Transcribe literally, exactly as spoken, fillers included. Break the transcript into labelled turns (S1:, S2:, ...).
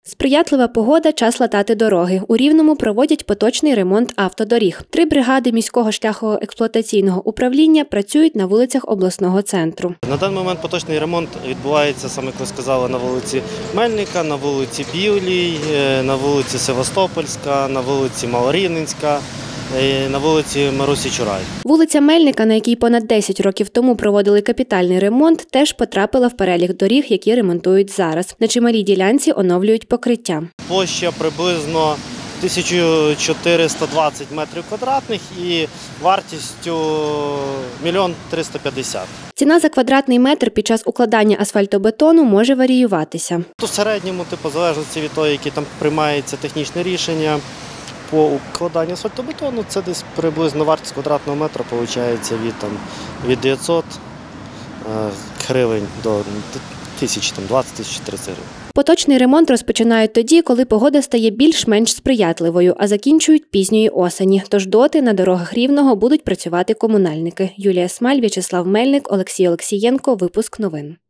S1: Сприятлива погода – час латати дороги. У Рівному проводять поточний ремонт автодоріг. Три бригади міського шляхоексплуатаційного управління працюють на вулицях обласного центру.
S2: На даний момент поточний ремонт відбувається, саме як ви сказали, на вулиці Мельника, на вулиці Білій, на вулиці Севастопольська, на вулиці Малорівненська, на вулиці Марусі Чурай.
S1: Вулиця Мельника, на якій понад десять років тому проводили капітальний ремонт, теж потрапила в перелік доріг, які ремонтують зараз. На чималій ділянці оновлюють покриття.
S2: Площа приблизно тисяча чотириста двадцять метрів квадратних і вартістю мільйон триста п'ятдесят.
S1: Ціна за квадратний метр під час укладання асфальтобетону може варіюватися.
S2: В середньому, типу, в залежності від того, які там приймається технічне рішення, по укладанню асфальтобетону це десь приблизно вартість квадратного метра виходить від, там, від дев'ятсот гривень до тисячі, там, двадцять тисяч тридцять гривень.
S1: Поточний ремонт розпочинають тоді, коли погода стає більш-менш сприятливою, а закінчують пізньої осені. Тож доти на дорогах Рівного будуть працювати комунальники. Юлія Смаль, В'ячеслав Мельник, Олексій Олексієнко. Випуск новин.